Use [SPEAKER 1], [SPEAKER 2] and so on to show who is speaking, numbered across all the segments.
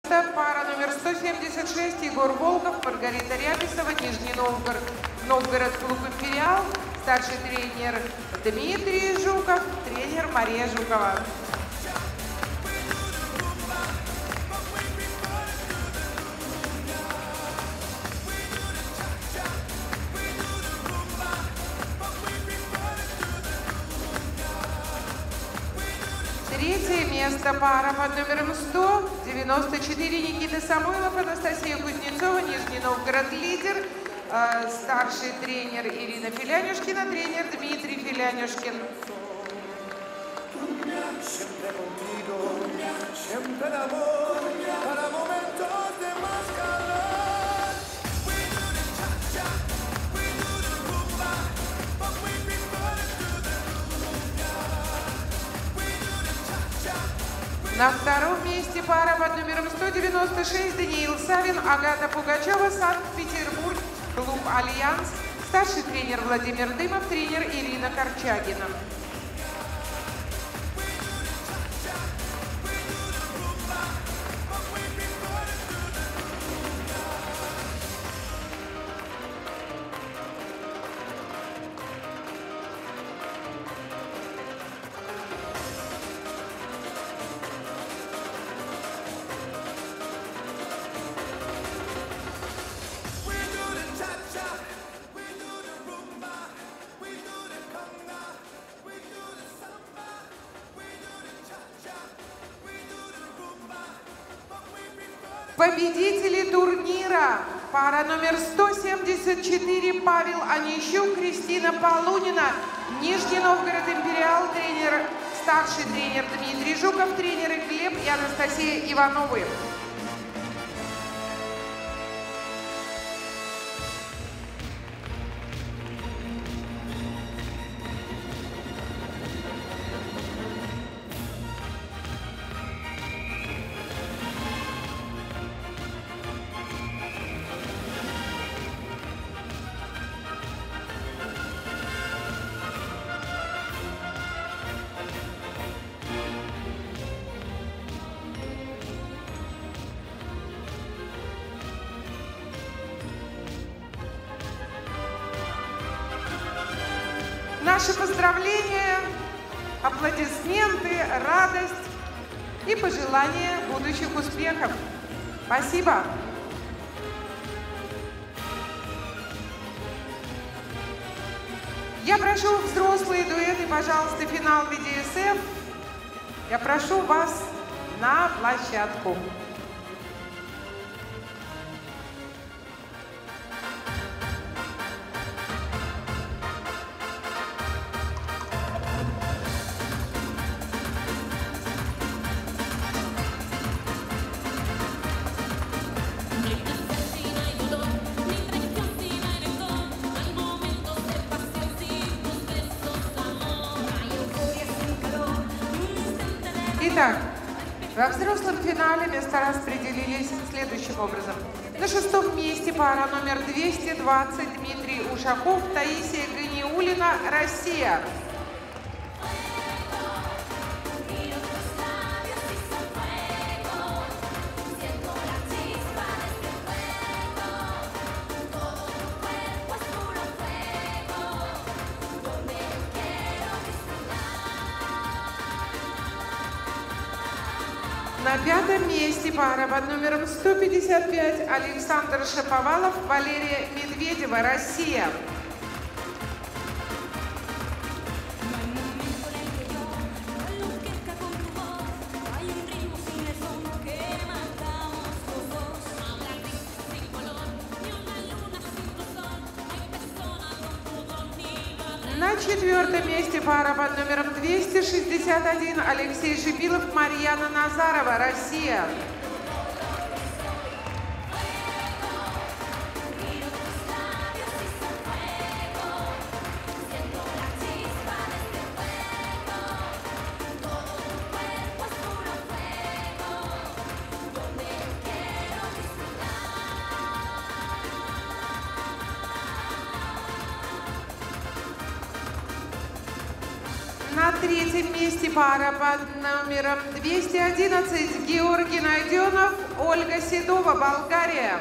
[SPEAKER 1] Пара номер 176 Егор Волков, Маргарита Рябисова, Нижний Новгород, клуб «Империал». Старший тренер Дмитрий Жуков, тренер Мария Жукова. Третье место пара под номером 194 Никита Самойлов, Анастасия Кузнецова, Нижний Новгород, лидер. Старший тренер Ирина Филянюшкина, тренер Дмитрий Филянюшкин. На втором месте пара под номером 196 Даниил Савин, Агата Пугачева, Санкт-Петербург, клуб «Альянс». Старший тренер Владимир Дымов, тренер Ирина Корчагина. Победители турнира. Пара номер 174 Павел Онищук, Кристина Полунина, Нижний Новгород, «Империал», тренер, старший тренер Дмитрий Жуков, тренеры Глеб и Анастасия Ивановы. Наши поздравления, аплодисменты, радость и пожелания будущих успехов. Спасибо. Я прошу взрослые дуэты, пожалуйста, финал ВДСФ. Я прошу вас на площадку. Итак, во взрослом финале места распределились следующим образом. На шестом месте пара номер 220 Дмитрий Ушаков, Таисия Ганиулина, Россия. На пятом месте пара под номером 155 Александр Шаповалов, Валерия Медведева, Россия. На четвертом месте пара под номером 261 Алексей Шипилов, Марьяна Назарова, Россия. На третьем месте пара под номером 211 Георгий Найденов, Ольга Седова, Болгария.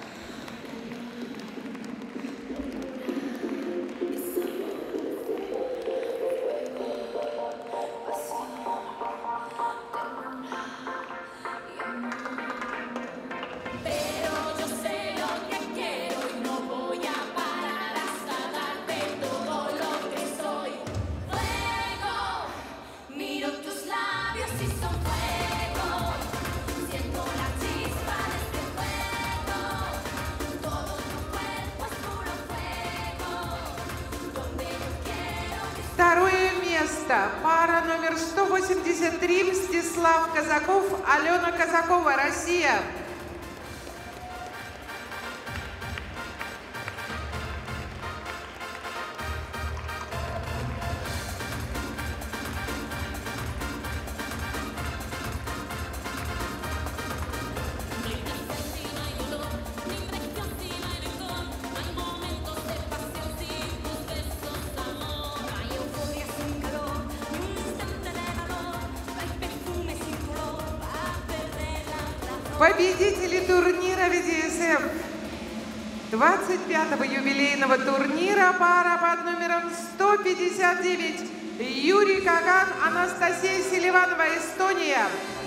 [SPEAKER 1] Второе место. Пара номер 183. Мстислав Казаков, Алена Казакова, Россия. Победители турнира ВДСМ 25-го юбилейного турнира, пара под номером 159. Юрий Каган, Анастасия Селиванова, Эстония.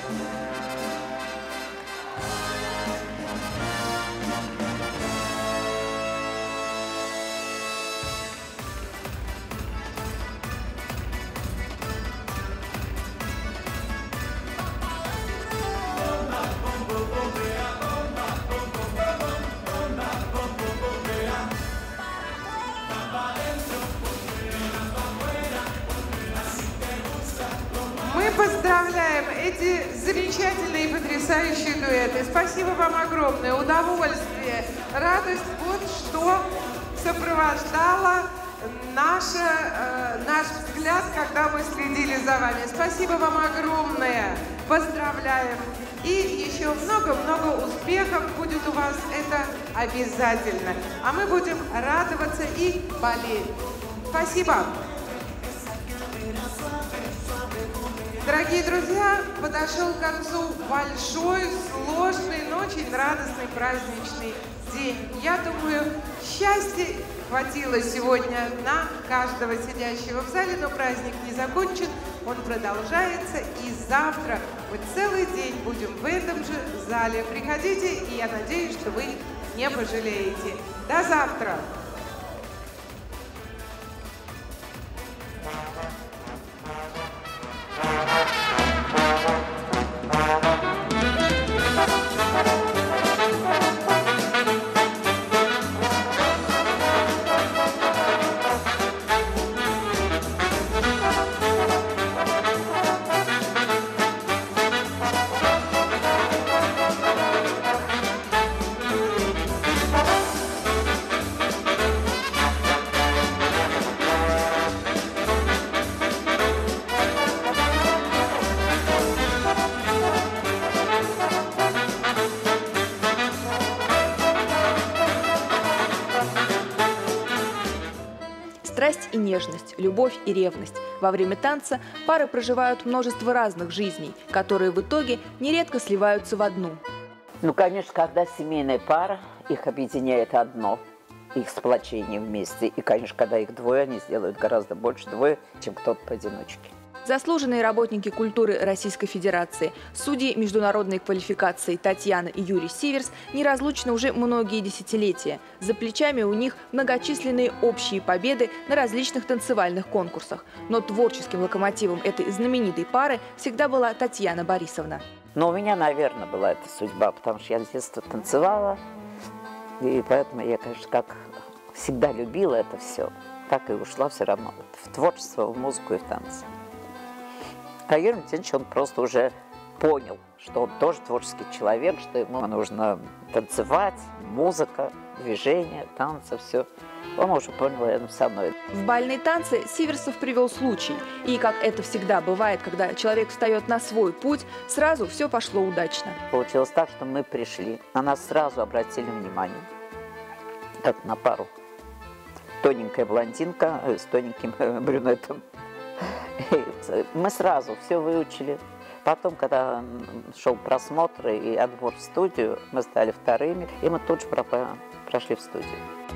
[SPEAKER 1] Мы поздравляем эти замечательные и потрясающие дуэты. Спасибо вам огромное. Удовольствие, радость. Вот что сопровождало наш взгляд, когда мы следили за вами. Спасибо вам огромное. Поздравляем. И еще много-много успехов будет у вас. Это обязательно. А мы будем радоваться и болеть. Спасибо. Дорогие друзья, подошел к концу большой, сложный, но очень радостный праздничный день. Я думаю, счастья хватило сегодня на каждого сидящего в зале, но праздник не закончен, он продолжается, и завтра мы целый день будем в этом же зале. Приходите, и я надеюсь, что вы не пожалеете. До завтра!
[SPEAKER 2] Страсть и нежность, любовь и ревность. Во время танца пары проживают множество разных жизней, которые в итоге нередко сливаются в одну.
[SPEAKER 3] Ну, конечно, когда семейная пара, их объединяет одно, их сплочение вместе. И, конечно, когда их двое, они сделают гораздо больше двое, чем кто-то поодиночке.
[SPEAKER 2] Заслуженные работники культуры Российской Федерации, судьи международной квалификации Татьяна и Юрий Сиверс неразлучны уже многие десятилетия. За плечами у них многочисленные общие победы на различных танцевальных конкурсах. Но творческим локомотивом этой знаменитой пары всегда была Татьяна Борисовна.
[SPEAKER 3] Но у меня, наверное, была эта судьба, потому что я с детства танцевала. И поэтому я, конечно, как всегда любила это все, так и ушла все равно в творчество, в музыку и в танцы. А Юрий Митинович, он просто уже понял, что он тоже творческий человек, что ему нужно танцевать, музыка, движение, танцы, все. Он уже понял рядом со мной.
[SPEAKER 2] В бальные танцы Сиверсов привел случай. И, как это всегда бывает, когда человек встает на свой путь, сразу все пошло удачно.
[SPEAKER 3] Получилось так, что мы пришли, на нас сразу обратили внимание, как на пару. Тоненькая блондинка с тоненьким брюнетом. Мы сразу все выучили. Потом, когда шел просмотр и отбор в студию, мы стали вторыми, и мы тут же прошли в студию.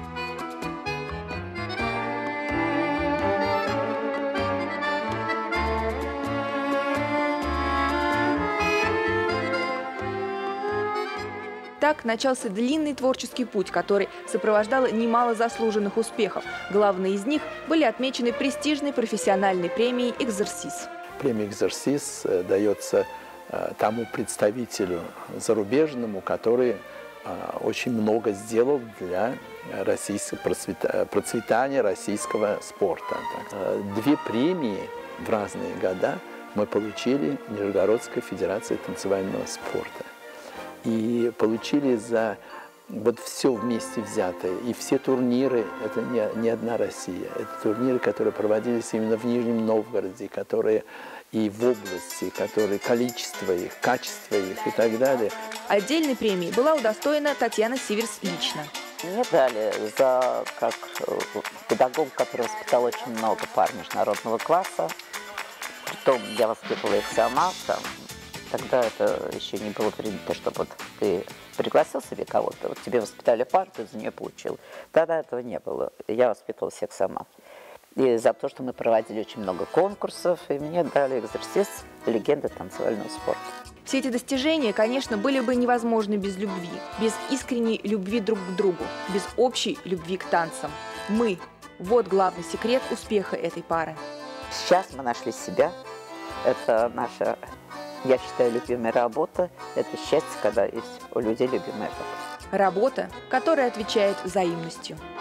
[SPEAKER 2] Так начался длинный творческий путь, который сопровождало немало заслуженных успехов. Главные из них были отмечены престижной профессиональной премией «Экзерсис».
[SPEAKER 4] Премия «Экзерсис» дается тому представителю зарубежному, который очень много сделал для процветания российского спорта. 2 премии в разные года мы получили в Нижегородской федерации танцевального спорта. И получили за вот все вместе взятое. И все турниры, это не одна Россия. Это турниры, которые проводились именно в Нижнем Новгороде, которые и в области, которые количество их, качество их и так далее.
[SPEAKER 2] Отдельной премией была удостоена Татьяна Сиверс лично.
[SPEAKER 3] Мне дали за как педагог, который воспитал очень много пар международного класса. Притом я воспитывала их сама. Тогда это еще не было принято, чтобы вот ты пригласил себе кого-то, вот тебе воспитали пару, ты за нее получил. Тогда этого не было. Я воспитывала всех сама. И за то, что мы проводили очень много конкурсов, и мне дали «Экзерсис» легенды танцевального спорта.
[SPEAKER 2] Все эти достижения, конечно, были бы невозможны без любви, без искренней любви друг к другу, без общей любви к танцам. Мы – вот главный секрет успеха этой пары.
[SPEAKER 3] Сейчас мы нашли себя. Это наша, я считаю, любимая работа. Это счастье, когда есть у людей любимая работа.
[SPEAKER 2] Работа, которая отвечает взаимностью.